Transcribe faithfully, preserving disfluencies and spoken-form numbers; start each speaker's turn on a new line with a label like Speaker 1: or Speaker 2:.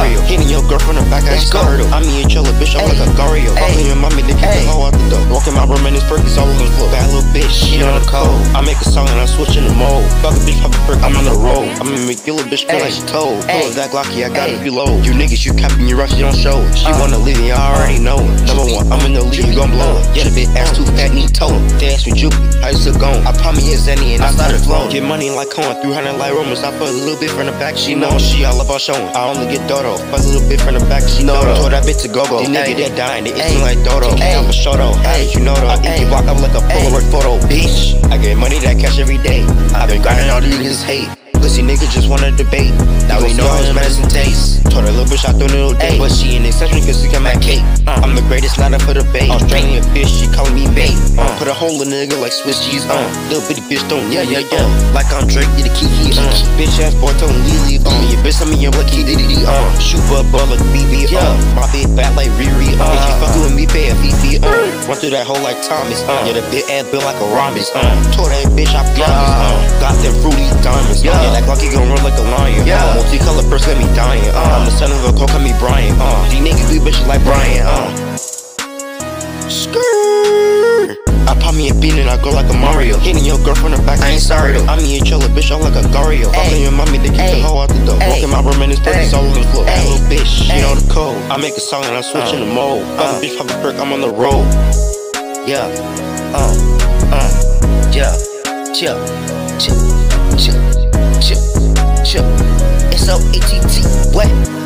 Speaker 1: Mario. Hitting your girl from the back, I ain't started. I'm me and chill a bitch, I'm like a Gario. Fucking your mommy, they keep the hoe out the door. Walking my room and it's perky, all on the floor. Bad little bitch, she on the cold. I make a song and I switch in the mode. Fuck a bitch, pop a perk, I'm on the road. I'ma make your little bitch feel like she told. Pull up that Glocky, I gotta be low. You niggas, you capping, you rush, you don't show it. She wanna leave me, I already know it. Number one, I'm in the league, you gon' blow it. Yeah, the bitch ass too fat, need toe. They ask me Juke, I used to go. I pop me a Zenny and I started flowing. Get money like Cohen, three hundred like Romans. I put a little bit from the back, she know she all about showing. I only get Dodo, fuck a little bit from the back, she know. Told that bitch to go go. These niggas that dying, they itching like Dodo. I'm a show though, how did you know though? I eat you block up like a Polaroid photo, bitch. I get money that cash every day. I been grinding all these niggas hate. Pussy nigga just wanna debate. Now we know how his medicine tastes. Told her little bitch I threw a little date, but she ain't exception cause she got my cake. uh, I'm the greatest ladder for the bait. Australian bitch, she calling me bait. uh, Put a hole in the nigga like Swiss cheese. uh, Little bitty bitch don't yeah yeah yeah. Like I'm Drake, get a kiki. uh, Bitch ass boy told him leave leave. uh, Your bitch tell me I'm like he did it. uh, Shoot up ball like B B. uh, My bitch fat like Riri. uh, If she fuckin' with me pay a fee. uh, Run through that hole like Thomas. uh, Yeah, the bitch ass built like a rhombus. uh, Told that bitch I promise. uh, Got them fruity diamonds. Yeah, that Glocky gon' run like a lion. Yeah, multicolored purse got me dying. Uh, I'm the son of a coke, call me Brian. Uh, these niggas be bitches like Brian. Uh, Skrrr. I pop me a bean and I go like a Mario. Hitting your girl from the back, I ain't sorry though. I'm me and chill a bitch, I'm like a Gario. Fucking your mommy, they keep the hoe out the door. Walking my room and it's perky, all on the floor. Bad little bitch, she know the code. I make a song and I switch in the mode. Fuck a bitch, pop a perk, I'm on the road. Yeah, uh, uh, yeah, chill, chill, chill, chill, chill. S O A T T, what?